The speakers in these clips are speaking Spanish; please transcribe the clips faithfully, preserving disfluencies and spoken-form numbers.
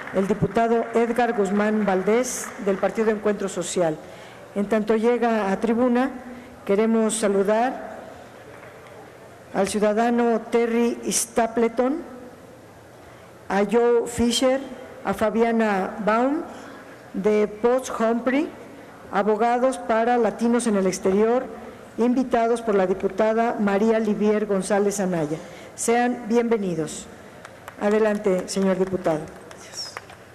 el diputado Edgar Guzmán Valdés, del Partido Encuentro Social. En tanto llega a tribuna, queremos saludar al ciudadano Terry Stapleton, a Joe Fisher, a Fabiana Baum, de Post Humphrey, abogados para latinos en el exterior, invitados por la diputada María Livier González Anaya. Sean bienvenidos. Adelante, señor diputado. Gracias.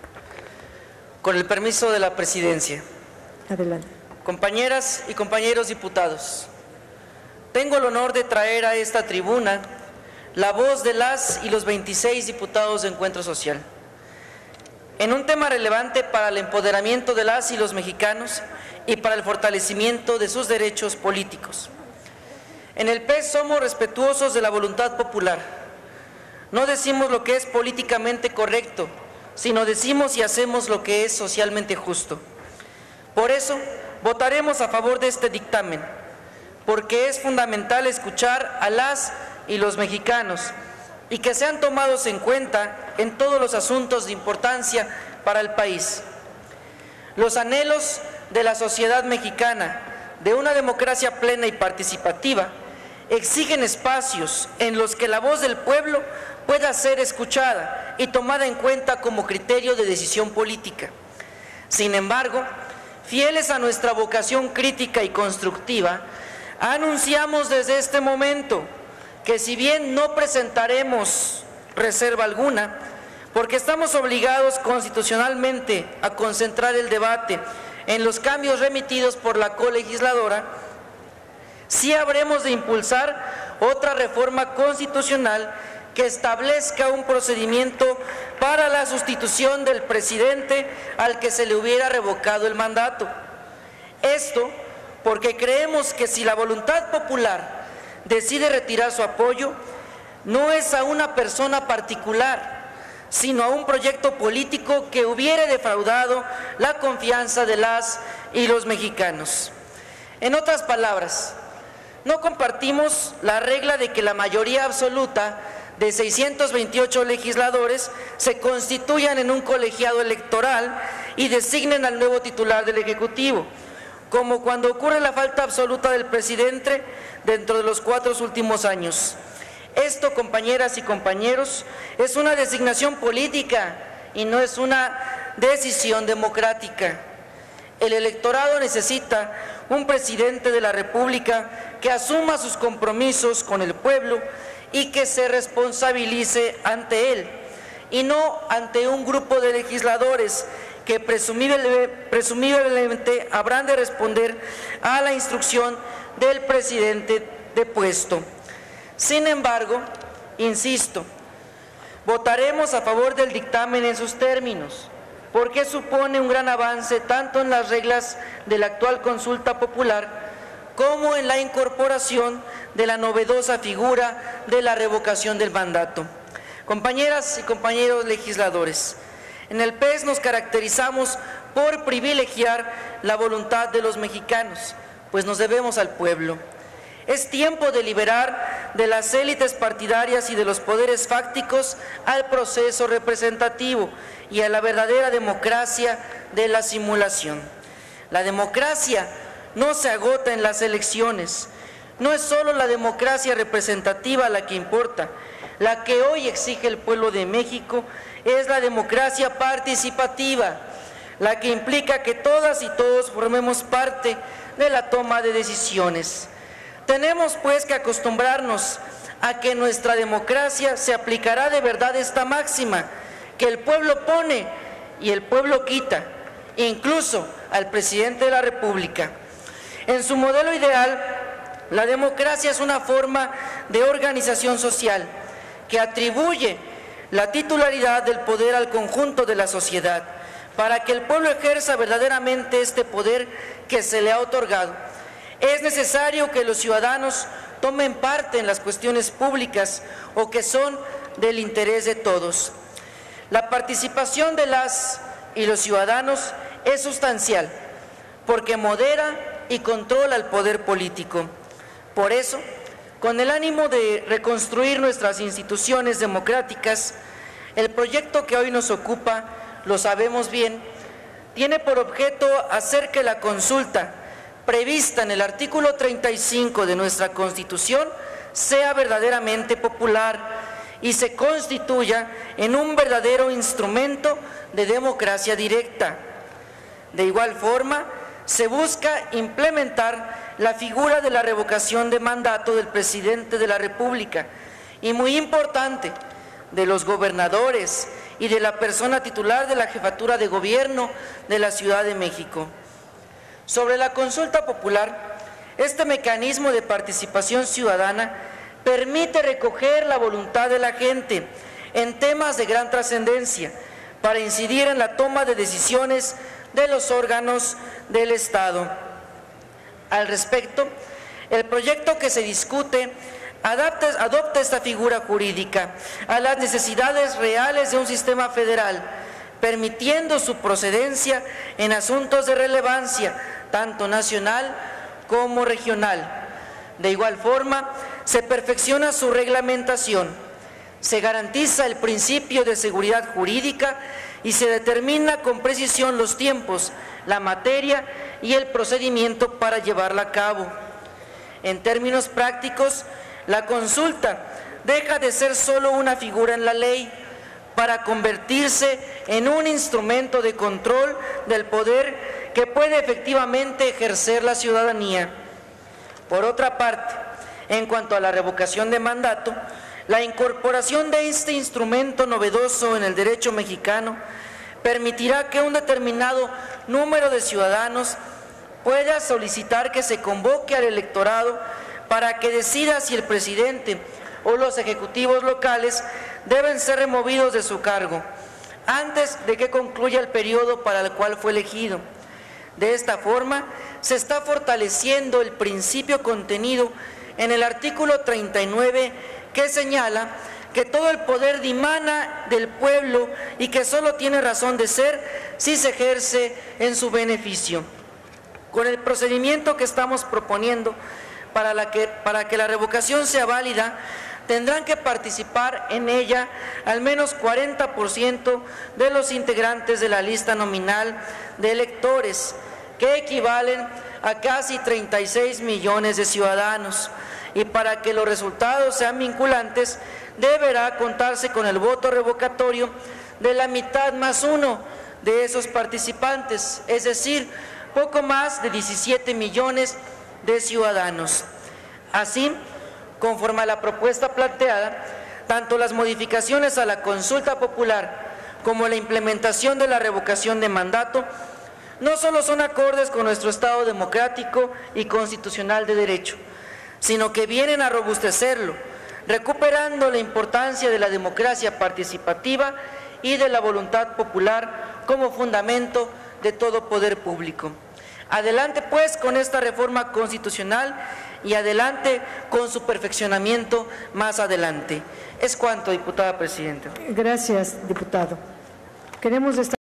Con el permiso de la presidencia. Adelante. Compañeras y compañeros diputados, tengo el honor de traer a esta tribuna la voz de las y los veintiséis diputados de Encuentro Social en un tema relevante para el empoderamiento de las y los mexicanos y para el fortalecimiento de sus derechos políticos. En el P E S somos respetuosos de la voluntad popular. No decimos lo que es políticamente correcto, sino decimos y hacemos lo que es socialmente justo. Por eso, votaremos a favor de este dictamen, porque es fundamental escuchar a las y los mexicanos y que sean tomados en cuenta en todos los asuntos de importancia para el país. Los anhelos de la sociedad mexicana, de una democracia plena y participativa, exigen espacios en los que la voz del pueblo pueda ser escuchada y tomada en cuenta como criterio de decisión política. Sin embargo, fieles a nuestra vocación crítica y constructiva, anunciamos desde este momento que si bien no presentaremos reserva alguna, porque estamos obligados constitucionalmente a concentrar el debate en los cambios remitidos por la colegisladora, sí habremos de impulsar otra reforma constitucional que establezca un procedimiento para la sustitución del presidente al que se le hubiera revocado el mandato. Esto porque creemos que si la voluntad popular decide retirar su apoyo, no es a una persona particular, sino a un proyecto político que hubiera defraudado la confianza de las y los mexicanos. En otras palabras, no compartimos la regla de que la mayoría absoluta de seiscientos veintiocho legisladores se constituyan en un colegiado electoral y designen al nuevo titular del Ejecutivo, como cuando ocurre la falta absoluta del presidente dentro de los cuatro últimos años. Esto, compañeras y compañeros, es una designación política y no es una decisión democrática. El electorado necesita un presidente de la República que asuma sus compromisos con el pueblo y que se responsabilice ante él, y no ante un grupo de legisladores que presumiblemente habrán de responder a la instrucción del presidente depuesto. Sin embargo, insisto, votaremos a favor del dictamen en sus términos, porque supone un gran avance tanto en las reglas de la actual consulta popular como en la incorporación de la novedosa figura de la revocación del mandato. Compañeras y compañeros legisladores, en el P E S nos caracterizamos por privilegiar la voluntad de los mexicanos, pues nos debemos al pueblo. Es tiempo de liberar de las élites partidarias y de los poderes fácticos al proceso representativo y a la verdadera democracia de la simulación. La democracia no se agota en las elecciones. No es solo la democracia representativa la que importa. La que hoy exige el pueblo de México es la democracia participativa, la que implica que todas y todos formemos parte de la toma de decisiones. Tenemos pues que acostumbrarnos a que en nuestra democracia se aplicará de verdad esta máxima, que el pueblo pone y el pueblo quita, incluso al presidente de la República. En su modelo ideal, la democracia es una forma de organización social que atribuye la titularidad del poder al conjunto de la sociedad, para que el pueblo ejerza verdaderamente este poder que se le ha otorgado. Es necesario que los ciudadanos tomen parte en las cuestiones públicas o que son del interés de todos. La participación de las y los ciudadanos es sustancial, porque modera y controla el poder político. Por eso, con el ánimo de reconstruir nuestras instituciones democráticas, el proyecto que hoy nos ocupa lo sabemos bien, tiene por objeto hacer que la consulta prevista en el artículo treinta y cinco de nuestra Constitución sea verdaderamente popular y se constituya en un verdadero instrumento de democracia directa. De igual forma, se busca implementar la figura de la revocación de mandato del presidente de la República y, muy importante, de los gobernadores y de la persona titular de la jefatura de gobierno de la Ciudad de México. Sobre la consulta popular, este mecanismo de participación ciudadana permite recoger la voluntad de la gente en temas de gran trascendencia para incidir en la toma de decisiones de los órganos del Estado. Al respecto, el proyecto que se discute adapta, adopta esta figura jurídica a las necesidades reales de un sistema federal, permitiendo su procedencia en asuntos de relevancia, tanto nacional como regional. De igual forma, se perfecciona su reglamentación, se garantiza el principio de seguridad jurídica y se determina con precisión los tiempos, la materia y el procedimiento para llevarla a cabo. En términos prácticos, la consulta deja de ser solo una figura en la ley para convertirse en un instrumento de control del poder que puede efectivamente ejercer la ciudadanía. Por otra parte, en cuanto a la revocación de mandato, la incorporación de este instrumento novedoso en el derecho mexicano permitirá que un determinado número de ciudadanos pueda solicitar que se convoque al electorado para que decida si el presidente o los ejecutivos locales deben ser removidos de su cargo antes de que concluya el periodo para el cual fue elegido. De esta forma, se está fortaleciendo el principio contenido en el artículo treinta y nueve, que señala que todo el poder dimana del pueblo y que solo tiene razón de ser si se ejerce en su beneficio. Con el procedimiento que estamos proponiendo para, la que, para que la revocación sea válida, tendrán que participar en ella al menos cuarenta por ciento de los integrantes de la lista nominal de electores, que equivalen a casi treinta y seis millones de ciudadanos. Y para que los resultados sean vinculantes, deberá contarse con el voto revocatorio de la mitad más uno de esos participantes, es decir, poco más de diecisiete millones de ciudadanos. Así, conforme a la propuesta planteada, tanto las modificaciones a la consulta popular como la implementación de la revocación de mandato no solo son acordes con nuestro Estado democrático y constitucional de derecho, sino que vienen a robustecerlo, recuperando la importancia de la democracia participativa y de la voluntad popular como fundamento de todo poder público. Adelante pues con esta reforma constitucional y adelante con su perfeccionamiento más adelante. Es cuanto, diputada presidenta. Gracias, diputado. Queremos destacar